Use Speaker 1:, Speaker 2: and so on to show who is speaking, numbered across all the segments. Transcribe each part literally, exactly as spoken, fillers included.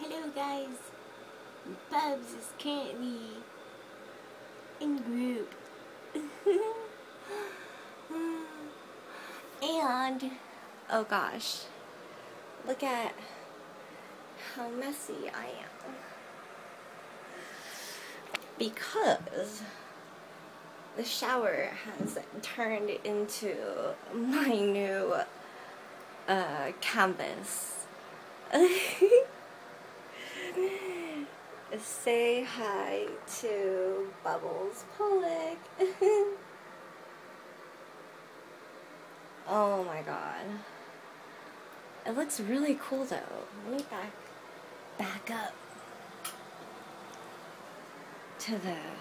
Speaker 1: Hello guys, Bubs is currently in group. And, oh gosh, look at how messy I am. Because the shower has turned into my new uh, canvas. Say hi to Bubbles Pollock. Oh my god. It looks really cool though. Let me back back up to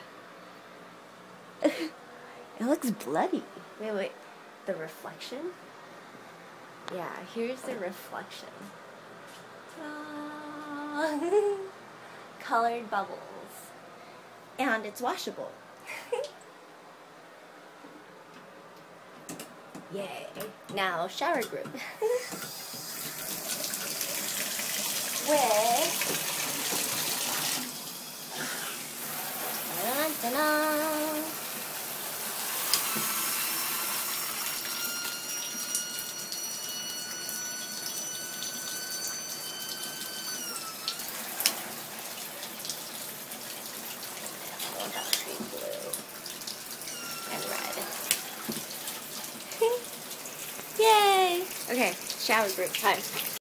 Speaker 1: the it looks bloody. Wait, wait. The reflection? Yeah, here's the reflection. Ta-da! Colored bubbles. And it's washable. Yay. Now, shower group. With ta-da-da-da. Blue and red. Yay! Okay, shower group time.